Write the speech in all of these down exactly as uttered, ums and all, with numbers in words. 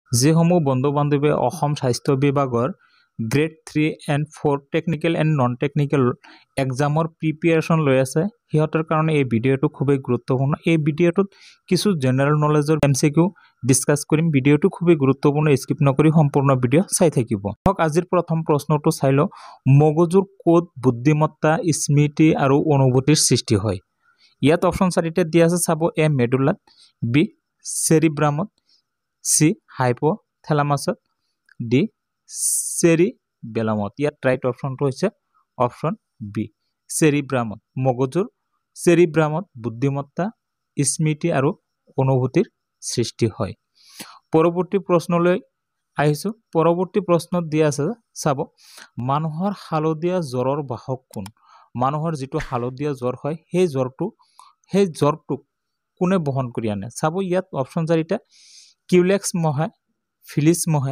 যিসমূহ বন্ধু বান্ধৱে অসম স্বাস্থ্য বিভাগৰ grade three and four technical and non technical এক্সামৰ প্ৰিপেৰেশ্যন লৈ আছে সিহঁতৰ কাৰণে এই ভিডিঅ'টো খুবেই গুৰুত্বপূৰ্ণ। এই ভিডিঅ'টোত কিছু জেনেৰেল নলেজৰ এম চি কিউ ডিছকাছ কৰিম। ভিডিঅ'টো খুবেই গুৰুত্বপূৰ্ণ, স্কিপ নকৰি সম্পূৰ্ণ ভিডিঅ' চাই থাকিব। হওক, আজিৰ প্ৰথম প্ৰশ্নটো চাই লওঁ। মগজুৰ ক'ত বুদ্ধিমত্তা, স্মৃতি আৰু অনুভূতিৰ সৃষ্টি হয়? ইয়াত অপশ্যন চাৰিটা দিয়া আছে, চাব। এ মেডুলাত, বি চেৰিব্ৰামত, চি হাইপোথেলামাছত, ডি চেৰিবেলামত। ইয়াত ৰাইট অপশ্যনটো হৈছে অপশ্যন বি চেৰিব্ৰামত। মগজুৰ চেৰিব্ৰামত বুদ্ধিমত্তা, স্মৃতি আৰু অনুভূতিৰ সৃষ্টি হয়। পৰৱৰ্তী প্ৰশ্নলৈ আহিছোঁ। পৰৱৰ্তী প্ৰশ্নত দিয়া আছে, চাব। মানুহৰ হালধীয়া জ্বৰৰ বাহক কোন? মানুহৰ যিটো হালধীয়া জ্বৰ হয় সেই জ্বৰটো সেই জ্বৰটোক কোনে বহন কৰি আনে? চাব, ইয়াত অপশ্যন চাৰিটা। কিউলেক্স মহে, ফিলিছ মহে,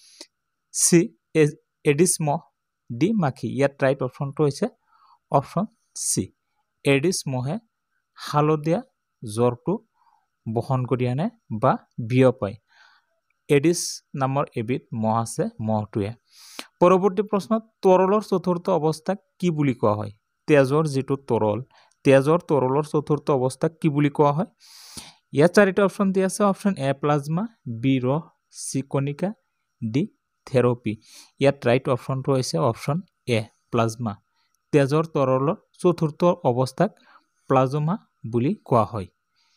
চি এডিছ মহ, ডি মাখি। ইয়াত ৰাইট অপশ্যনটো হৈছে অপশ্যন চি এডিছ মহে হালধীয়া জ্বৰটো বহন কৰি আনে বা বিয়পায়। এডিছ নামৰ এবিধ মহ আছে, মহটোৱে। পৰৱৰ্তী প্ৰশ্নত, তৰলৰ চতুৰ্থ অৱস্থাক কি বুলি কোৱা হয়? তেজৰ যিটো তৰল, তেজৰ তৰলৰ চতুৰ্থ অৱস্থাক কি বুলি কোৱা হয়? ইয়াত চাৰিটা অপশ্যন দিয়া আছে। অপশ্যন এ প্লাজমা, বি ৰস, চি কণিকা, ডি থেৰাপি। ইয়াত ৰাইট অপশ্যনটো হৈছে অপশ্যন এ প্লাজমা। তেজৰ তৰলৰ চতুৰ্থ অৱস্থাক প্লাজমা বুলি কোৱা হয়।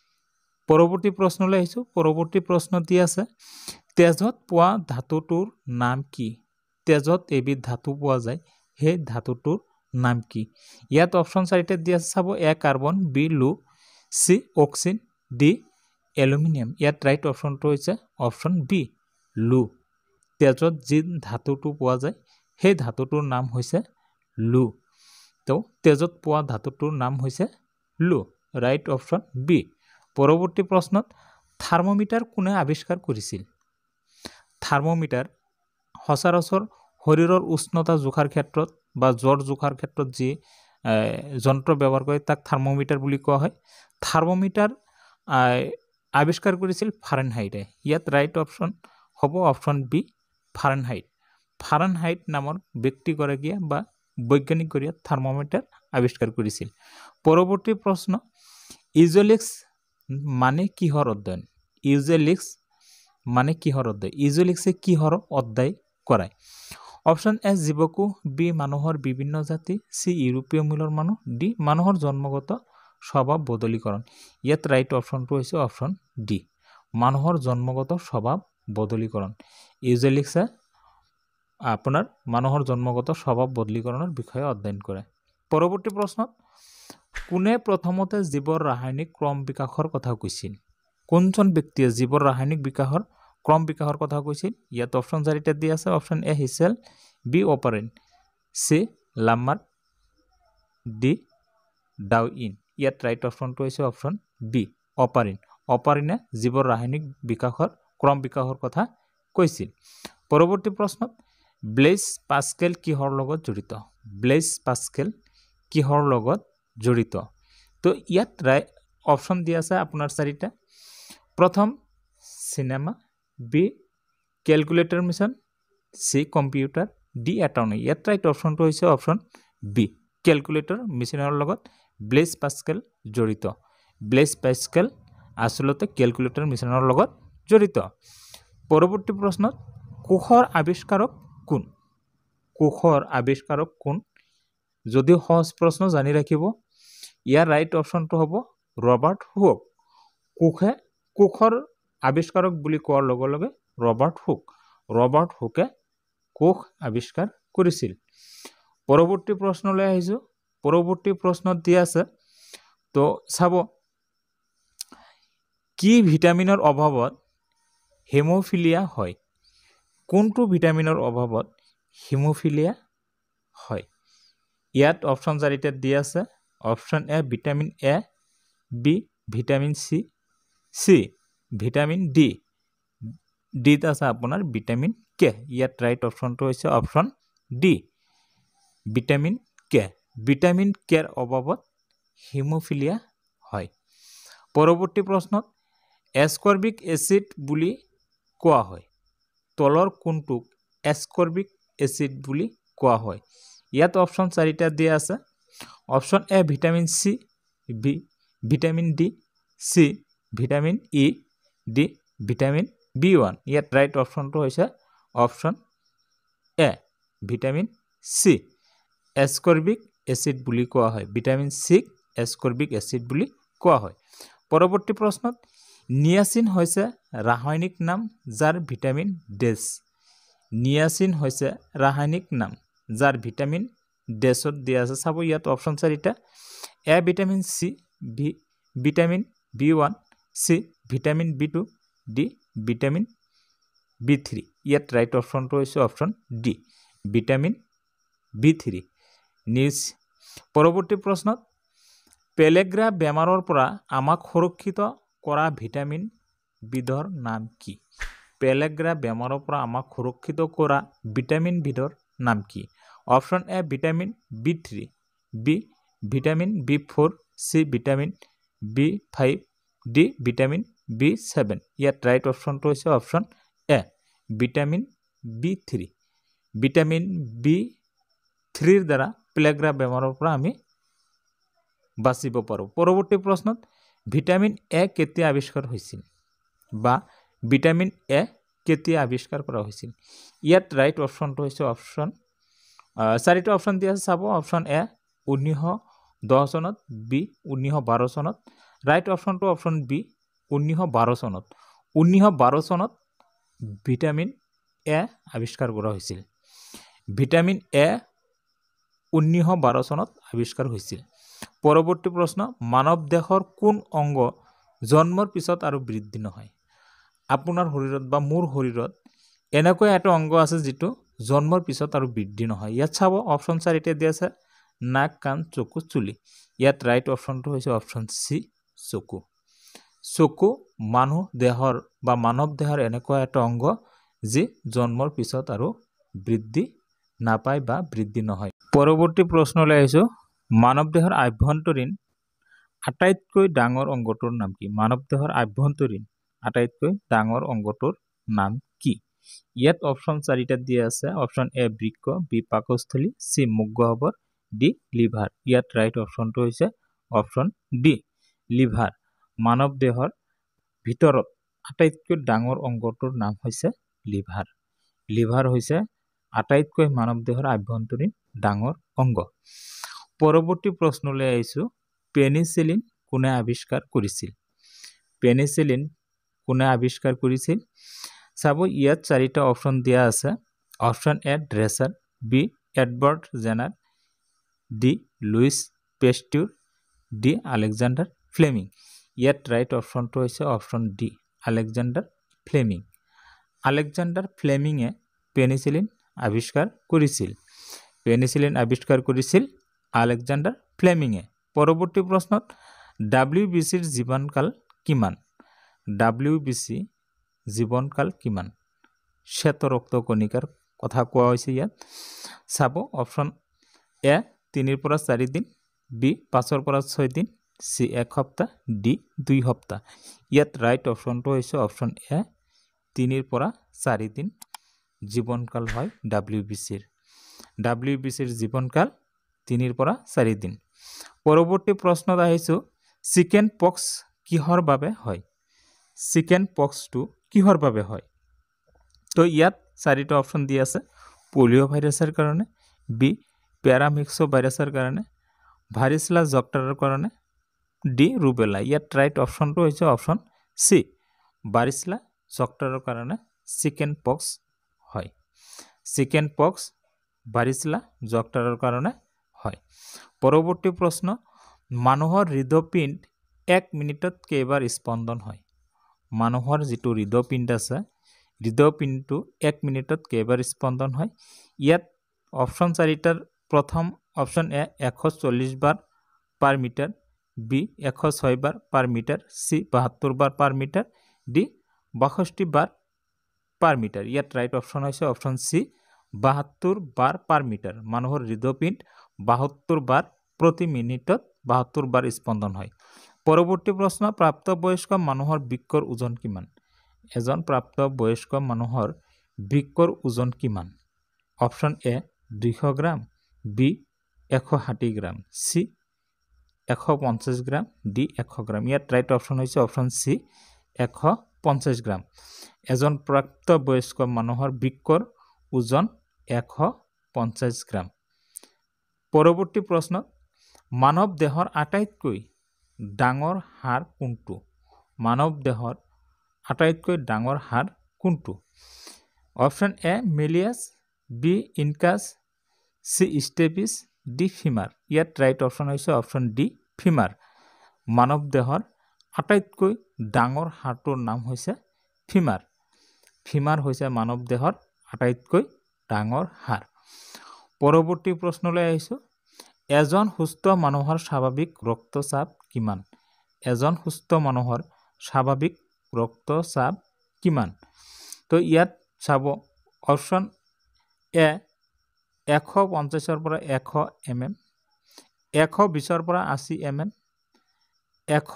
পৰৱৰ্তী প্ৰশ্নলৈ আহিছোঁ। পৰৱৰ্তী প্ৰশ্ন দিয়া আছে, তেজত পোৱা ধাতুটোৰ নাম কি? তেজত এবিধ ধাতু পোৱা যায়, সেই ধাতুটোৰ নাম কি? ইয়াত অপশ্যন চাৰিটা দিয়া আছে, চাব। এ কাৰ্বন, বি লো, চি অক্সিন, ডি এলুমিনিয়াম। ইয়াত ৰাইট অপশ্যনটো হৈছে অপশ্যন বি লো। তেজত যি ধাতুটো পোৱা যায় সেই ধাতুটোৰ নাম হৈছে লো। তো তেজত পোৱা ধাতুটোৰ নাম হৈছে লো। Right option B. পৰৱৰ্তী প্ৰশ্নত, থাৰ্মোমিটাৰ কোনে আৱিষ্কাৰ কৰিছিল? থাৰ্মোমিটাৰ সচৰাচৰ শৰীৰৰ উষ্ণতা জোখাৰ ক্ষেত্ৰত বা জ্বৰ জোখাৰ ক্ষেত্ৰত যি যন্ত্ৰ ব্যৱহাৰ কৰে তাক থাৰ্মোমিটাৰ বুলি কোৱা হয়। থাৰ্মোমিটাৰ আৱিষ্কাৰ কৰিছিল ফাৰেনহাইটে। ইয়াত ৰাইট অপশ্যন হ'ব অপশ্যন বি ফাৰেনহাইট। ফাৰেনহাইট নামৰ ব্যক্তিগৰাকীয়ে বা বৈজ্ঞানিকগৰাকীয়ে থাৰ্মোমিটাৰ আৱিষ্কাৰ কৰিছিল। পৰৱৰ্তী প্ৰশ্ন, ইউজেলিক্স মানে কিহৰ অধ্যয়ন? ইউজেলিক্স মানে কিহৰ অধ্যায়? ইউজেলিক্সে কিহৰ অধ্যায় কৰায়? অপশ্যন এ জীৱকু, বি মানুহৰ বিভিন্ন জাতি, চি ইউৰোপীয় মূলৰ মানুহ, ডি মানুহৰ জন্মগত স্বভাৱ বদলীকৰণ। ইয়াত ৰাইট অপশ্যনটো হৈছে অপশ্যন ডি মানুহৰ জন্মগত স্বভাৱ বদলীকৰণ। ইউজেলিক্সে আপোনাৰ মানুহৰ জন্মগত স্বভাৱ বদলীকৰণৰ বিষয়ে অধ্যয়ন কৰে। পৰৱৰ্তী প্ৰশ্নত, কোনে প্ৰথমতে জীৱৰ ৰাসায়নিক ক্ৰম বিকাশৰ কথা কৈছিল? কোনজন ব্যক্তিয়ে জীৱৰ ৰাসায়নিক বিকাশৰ ক্ৰম বিকাশৰ কথা কৈছিল? ইয়াত অপশ্যন চাৰিটা দিয়া আছে। অপশ্যন এ হিছেল, B Oparin, C Lamarck, D Darwin. ইয়াত ৰাইট অপশ্যনটো হৈছে অপশ্যন বি অপাৰিন। অপাৰিনে জীৱৰ ৰাসায়নিক বিকাশৰ ক্ৰম বিকাশৰ কথা কৈছিল। পৰৱৰ্তী প্ৰশ্নত, ব্লেইজ পাস্কেল কিহৰ লগত জড়িত? ব্লেইজ পাস্কেল কিহৰ লগত জড়িত? তো ইয়াত ৰাইট অপশ্যন দিয়া আছে আপোনাৰ চাৰিটা। প্ৰথম cinema, B calculator machine, C computer, D attorney. ইয়াত ৰাইট অপশ্যনটো হৈছে অপশ্যন বি কেলকুলেটৰ মিছনৰ লগত ব্লেইজ পাস্কেল জড়িত। ব্লেইজ পাস্কেল আচলতে কেলকুলেটৰ মিছনৰ লগত জড়িত। পৰৱৰ্তী প্ৰশ্নত, কোষৰ আৱিষ্কাৰক কোন? কোষৰ আৱিষ্কাৰক কোন? যদিও সহজ প্ৰশ্ন, জানি ৰাখিব। ইয়াৰ ৰাইট অপশ্যনটো হ'ব ৰবাৰ্ট হুক। কোষে কোষৰ আৱিষ্কাৰক বুলি কোৱাৰ লগে লগে ৰবাৰ্ট হুক। ৰবাৰ্ট হুকে কোষ আৱিষ্কাৰ কৰিছিল। পৰৱৰ্তী প্ৰশ্নলৈ আহিছোঁ। পৰৱৰ্তী প্ৰশ্নত দিয়া আছে, তো চাব, কি ভিটামিনৰ অভাৱত হেমোফিলিয়া হয়? কোনটো ভিটামিনৰ অভাৱত হিমোফিলিয়া হয়? ইয়াত অপশ্যন চাৰিটা দিয়া আছে। Option A vitamin A, B vitamin C, C vitamin D, ডিত আছে আপোনাৰ ভিটামিন কে। ইয়াত ৰাইট অপশ্যনটো হৈছে option D vitamin K. Vitamin কেৰ অভাৱত হিমোফিলিয়া হয়। পৰৱৰ্তী প্ৰশ্নত, এছকৰ্বিক এচিড বুলি কোৱা হয়। তলৰ কোনটোক এসকৰ্বিক এচিড বুলি কোৱা হয় ইয়াত অপচন চাৰিটা দিয়া আছে option A vitamin C B vitamin D C vitamin E D vitamin B one ইয়াত ৰাইট অপচনটো হৈছে option A vitamin C ascorbic acid বুলি কোৱা হয় ভিটামিন সি এসকৰ্বিক এচিড বুলি কোৱা হয় পৰৱৰ্তী প্ৰশ্নত নিয়াচিন হৈছে ৰাসায়নিক নাম যাৰ ভিটামিন ডেছ নিয়াচিন হৈছে ৰাসায়নিক নাম যাৰ ভিটামিন ডেছত দিয়া আছে চাব ইয়াত অপচন চাৰিটা A vitamin C B vitamin B one C vitamin B two D vitamin B three ইয়াত ৰাইট অপচনটো হৈছে option D vitamin B three news পৰৱৰ্তী প্ৰশ্নত পেলেগ্ৰা বেমাৰৰ পৰা আমাক সুৰক্ষিত কৰা ভিটামিন বিধৰ নাম কি পেলেগ্ৰা বেমাৰৰ পৰা আমাক সুৰক্ষিত কৰা ভিটামিন বিধৰ নাম কি option A vitamin B three B vitamin B four C vitamin B five D vitamin B seven ইয়াত ৰাইট অপচনটো হৈছে option A vitamin B three vitamin B থ্ৰীৰ দ্বাৰা পেলেগ্ৰা বেমাৰৰ পৰা আমি বাচিব পাৰোঁ পৰৱৰ্তী প্ৰশ্নত ভিটামিন এ কেতিয়া আৱিষ্কাৰ হৈছিল বা ভিটামিন এ কেতিয়া আৱিষ্কাৰ কৰা হৈছিল ইয়াত ৰাইট অপচনটো হৈছে অপচন চাৰিটা অপচন দিয়া আছে চাব অপচন এ ঊনৈছশ দহ চনত বি ঊনৈছশ বাৰ চনত ৰাইট অপচনটো অপচন বি ঊনৈছশ বাৰ চনত ঊনৈছশ বাৰ চনত ভিটামিন এ আৱিষ্কাৰ কৰা হৈছিল ভিটামিন এ ঊনৈছশ বাৰ চনত আৱিষ্কাৰ হৈছিল পৰৱৰ্তী প্ৰশ্ন মানৱ দেহৰ কোন অংগ জন্মৰ পিছত আৰু বৃদ্ধি নহয় আপোনাৰ শৰীৰত বা মোৰ শৰীৰত এনেকুৱা এটা অংগ আছে যিটো জন্মৰ পিছত আৰু বৃদ্ধি নহয় ইয়াত চাব অপচন চাৰিটা দিয়া আছে নাক কাণ চকু চুলি ইয়াত ৰাইট অপচনটো হৈছে অপচন চি চকু চকু মানুহ দেহৰ বা মানৱ দেহৰ এনেকুৱা এটা অংগ যি জন্মৰ পিছত আৰু বৃদ্ধি নাপায় বা বৃদ্ধি নহয় পৰৱৰ্তী প্ৰশ্নলৈ আহিছোঁ মানৱ দেহৰ আভ্যন্তৰীণ আটাইতকৈ ডাঙৰ অংগটোৰ নাম কি মানৱ দেহৰ আভ্যন্তৰীণ আটাইতকৈ ডাঙৰ অংগটোৰ নাম কি ইয়াত অপচন চাৰিটা দিয়া আছে অপচন এ বৃক্ক বি পাকস্থলী চি মুখগহ্বৰ ডি লিভাৰ ইয়াত ৰাইট অপচনটো হৈছে অপচন ডি লিভাৰ মানৱ দেহৰ ভিতৰত আটাইতকৈ ডাঙৰ অংগটোৰ নাম হৈছে লিভাৰ লিভাৰ হৈছে আটাইতকৈ মানৱ দেহৰ আভ্যন্তৰীণ ডাঙৰ অংগ পৰৱৰ্তী প্ৰশ্নলৈ আহিছোঁ পেনিচিলিন কোনে আৱিষ্কাৰ কৰিছিল পেনিচিলিন কোনে আৱিষ্কাৰ কৰিছিল চাব ইয়াত চাৰিটা অপচন দিয়া আছে option A Dreser B Edward Jenner D Louis Pasteur D Alexander Fleming ইয়াত ৰাইট অপচনটো হৈছে option D Alexander Fleming Alexander ফ্লেমিঙে পেনিচিলিন আৱিষ্কাৰ কৰিছিল পেনিচিলিন আৱিষ্কাৰ কৰিছিল আলেকজাণ্ডাৰ ফ্লেমিঙে পৰৱৰ্তী প্ৰশ্নত ডাব্লিউ বি চিৰ জীৱনকাল কিমান ডাব্লিউ বি চি জীৱনকাল কিমান শ্বেত ৰক্ত কণিকাৰ কথা কোৱা হৈছে ইয়াত চাব অপচন এ তিনিৰ পৰা চাৰি দিন বি পাঁচৰ পৰা ছয় দিন চি এক সপ্তাহ ডি দুই সপ্তাহ ইয়াত ৰাইট অপচনটো হৈছে অপচন এ তিনিৰ পৰা চাৰি দিন জীৱনকাল হয় ডাব্লিউ বি চিৰ ডাব্লিউ বি চিৰ জীৱনকাল তিনিৰ পৰা চাৰি দিন পৰৱৰ্তী প্ৰশ্নত আহিছোঁ চিকেন পক্স কিহৰ বাবে হয় চিকেন পক্সটো কিহৰ বাবে হয় তো ইয়াত চাৰিটা অপচন দিয়া আছে পলিঅ' ভাইৰাছৰ কাৰণে বি পেৰামিক্সো ভাইৰাছৰ কাৰণে ভাৰিছলা জক্টাৰৰ কাৰণে ডি ৰুবেলা ইয়াত ৰাইট অপচনটো হৈছে অপচন চি ভাৰিছলা জক্টাৰৰ কাৰণে চিকেন পক্স হয় চিকেন পক্স ভাৰিছলা জক্টাৰৰ কাৰণে হয় পৰৱৰ্তী প্ৰশ্ন মানুহৰ হৃদপিণ্ড এক মিনিটত কেইবাৰ স্পন্দন হয় মানুহৰ যিটো হৃদপিণ্ড আছে হৃদপিণ্ডটো এক মিনিটত কেইবাৰ স্পন্দন হয় ইয়াত অপচন চাৰিটাৰ প্ৰথম অপচন এ এশ চল্লিছ বাৰ পাৰ মিটাৰ বি এশ ছয় বাৰ পাৰ মিটাৰ চি বাহাত্তৰ বাৰ পাৰ মিটাৰ ডি বাষষ্ঠি বাৰ পাৰ মিটাৰ ইয়াত ৰাইট অপচন হৈছে অপচন চি বাহাত্তৰ বাৰ পাৰ মিটাৰ মানুহৰ হৃদপিণ্ড বাহাত্তৰ বাৰ প্ৰতি মিনিটত বাহাত্তৰ বাৰ স্পন্দন হয় পৰৱৰ্তী প্ৰশ্ন প্ৰাপ্তবয়স্ক মানুহৰ বৃক্কৰ ওজন কিমান এজন প্ৰাপ্তবয়স্ক মানুহৰ বৃক্কৰ ওজন কিমান অপশ্যন এ দুইশ গ্ৰাম বি এশ ষাঠি গ্ৰাম চি এশ পঞ্চাছ গ্ৰাম ডি এশ গ্ৰাম ইয়াত ৰাইট অপশ্যন হৈছে অপশ্যন চি এশ পঞ্চাছ গ্ৰাম এজন প্ৰাপ্তবয়স্ক মানুহৰ বৃক্কৰ ওজন এশ পঞ্চাছ গ্ৰাম পৰৱৰ্তী প্ৰশ্ন মানৱ দেহৰ আটাইতকৈ ডাঙৰ হাড় কোনটো মানৱ দেহৰ আটাইতকৈ ডাঙৰ হাড় কোনটো option A malleus B incus C stapes D femur ইয়াত ৰাইট অপশ্যন হৈছে অপশ্যন ডি ফিমাৰ মানৱ দেহৰ আটাইতকৈ ডাঙৰ হাড়টোৰ নাম হৈছে ফিমাৰ ফিমাৰ হৈছে মানৱ দেহৰ আটাইতকৈ ডাঙৰ হাড় পৰৱৰ্তী প্ৰশ্নলৈ আহিছো এজন সুস্থ মানুহৰ স্বাভাৱিক ৰক্তচাপ কিমান এজন সুস্থ মানুহৰ স্বাভাৱিক ৰক্তচাপ কিমান তো ইয়াত চাব অপশ্যন এ এশ পঞ্চাছৰ পৰা এশ এম এম এশ বিছৰ পৰা আশী এম এম এশ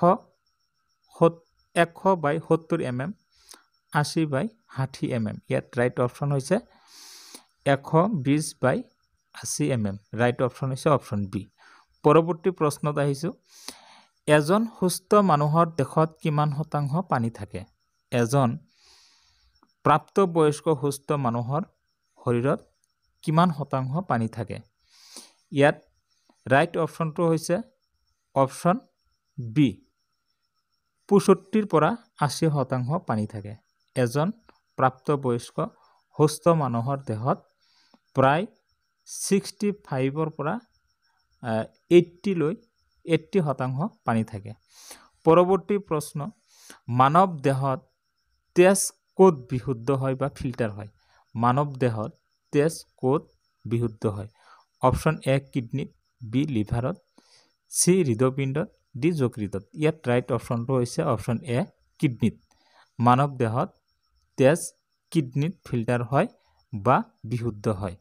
এশ বাই সত্তৰ এম এম আশী বাই ষাঠি এম এম ইয়াত ৰাইট অপশ্যন হৈছে এশ বিছ বাই আশী এম এম ৰাইট অপশ্যন হৈছে অপশ্যন বি পৰৱৰ্তী প্ৰশ্নত আহিছোঁ এজন সুস্থ মানুহৰ দেহত কিমান শতাংশ পানী থাকে এজন প্ৰাপ্তবয়স্ক সুস্থ মানুহৰ শৰীৰত কিমান শতাংশ পানী থাকে ইয়াত ৰাইট অপশ্যনটো হৈছে অপশ্যন বি পঁয়ষষ্ঠিৰ পৰা আশী শতাংশ পানী থাকে এজন প্ৰাপ্তবয়স্ক সুস্থ মানুহৰ দেহত প্ৰায় ছিক্সটি ফাইভৰ পৰা এইট্টি লৈ এইট্টি শতাংশ পানী থাকে পৰৱৰ্তী প্ৰশ্ন মানৱ দেহত তেজ ক'ত বিশুদ্ধ হয় বা ফিল্টাৰ হয় মানৱ দেহত তেজ ক'ত বিশুদ্ধ হয় অপশ্যন এ কিডনিত বি লিভাৰত চি হৃদপিণ্ডত ডি যকৃতত ইয়াত ৰাইট অপশ্যনটো হৈছে অপশ্যন এ কিডনিত মানৱ দেহত তেজ কিডনিত ফিল্টাৰ হয় বা বিশুদ্ধ হয়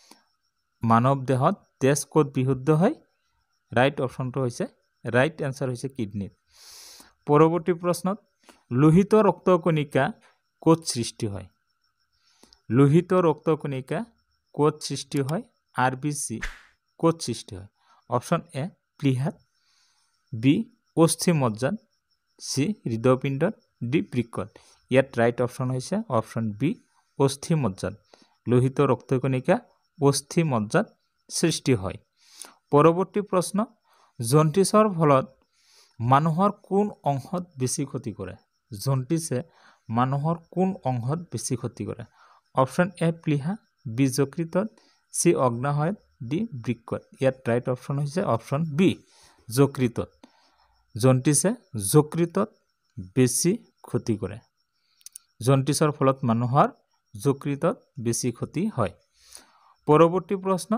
মানৱ দেহত তেজ ক'ত বিশুদ্ধ হয় ৰাইট অপশ্যনটো হৈছে ৰাইট এনসাৰ হৈছে কিডনিত পৰৱৰ্তী প্ৰশ্নত লোহিত ৰক্তকণিকা ক'ত সৃষ্টি হয় লোহিত ৰক্তকণিকা ক'ত সৃষ্টি হয় আৰ বি চি ক'ত সৃষ্টি হয় অপশ্যন এ প্লীহাত বি অস্থি মজ্জাত চি হৃদপিণ্ডত ডি বৃক্কত ইয়াত ৰাইট অপশ্যন হৈছে অপশ্যন বি অস্থি মজ্জাত লোহিত ৰক্তকণিকা অস্থি মজ্জাত সৃষ্টি হয় পৰৱৰ্তী প্ৰশ্ন জণ্ডিছৰ ফলত মানুহৰ কোন অংশত বেছি ক্ষতি কৰে জণ্ডিছে মানুহৰ কোন অংশত বেছি ক্ষতি কৰে অপশ্যন এ প্লীহা বি যকৃতত চি অগ্নাশয়ত ডি বৃক্কত ইয়াত ৰাইট অপশ্যন হৈছে অপশ্যন বি যকৃতত জণ্ডিছে যকৃতত বেছি ক্ষতি কৰে জণ্ডিছৰ ফলত মানুহৰ যকৃতত বেছি ক্ষতি হয় পৰৱৰ্তী প্ৰশ্ন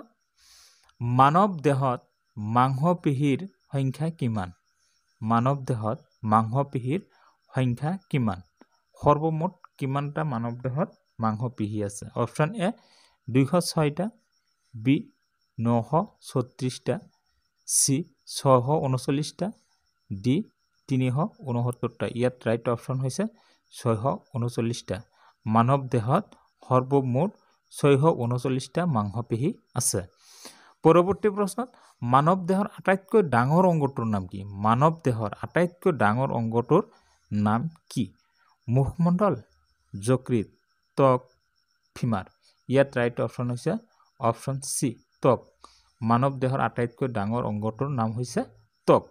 মানৱ দেহত মাংসপেশীৰ সংখ্যা কিমান মানৱ দেহত মাংসপেশীৰ সংখ্যা কিমান সৰ্বমুঠ কিমানটা মানৱ দেহত মাংসপেশী আছে অপশ্যন এ দুইশ ছয়টা বি নশ ছত্ৰিশটা চি ছয়শ ঊনচল্লিছটা ডি তিনিশ ঊনসত্তৰটা ইয়াত ৰাইট অপশ্যন হৈছে ছয়শ ঊনচল্লিছটা মানৱ দেহত সৰ্বমুঠ ছয়শ ঊনচল্লিছটা মাংসপেশী আছে পৰৱৰ্তী প্ৰশ্নত মানৱ দেহৰ আটাইতকৈ ডাঙৰ অংগটোৰ নাম কি মানৱ দেহৰ আটাইতকৈ ডাঙৰ অংগটোৰ নাম কি মুখমণ্ডল যকৃত ত্বক ফিমাৰ ইয়াত ৰাইট অপশ্যন হৈছে অপশ্যন চি ত্বক মানৱ দেহৰ আটাইতকৈ ডাঙৰ অংগটোৰ নাম হৈছে ত্বক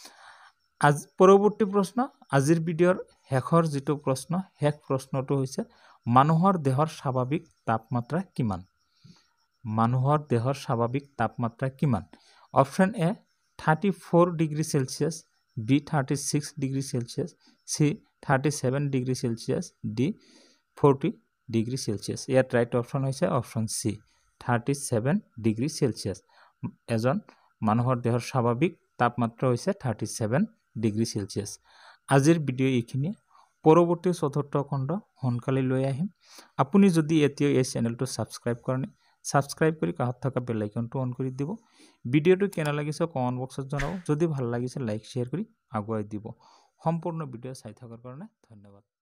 আজ পৰৱৰ্তী প্ৰশ্ন আজিৰ ভিডিঅ'ৰ শেষৰ যিটো প্ৰশ্ন শেষ প্ৰশ্নটো হৈছে মানুহৰ দেহৰ স্বাভাৱিক তাপমাত্ৰা কিমান মানুহৰ দেহৰ স্বাভাৱিক তাপমাত্ৰা কিমান option A thirty four degree Celsius B thirty six degree Celsius C thirty seven degree Celsius D forty degree Celsius ইয়াত ৰাইট অপশ্যন হৈছে option C thirty seven degree Celsius এজন মানুহৰ দেহৰ স্বাভাৱিক তাপমাত্ৰা হৈছে থাৰ্টি ছেভেন ডিগ্ৰী চেলচিয়াছ আজিৰ video' এইখিনিয়ে পৰৱৰ্তী চতুৰ্থ খণ্ড সোনকালে লৈ আহিম আপুনি যদি এতিয়াও এই চেনেলটো ছাবস্ক্ৰাইব কৰে নাই ছাবস্ক্ৰাইব কৰি কাষত থকা বেল আইকনটো অন কৰি দিব ভিডিঅ'টো কেনে লাগিছে কমেণ্ট বক্সত জনাব যদি ভাল লাগিছে লাইক শ্বেয়াৰ কৰি আগুৱাই দিব সম্পূৰ্ণ ভিডিঅ' চাই থকাৰ কাৰণে ধন্যবাদ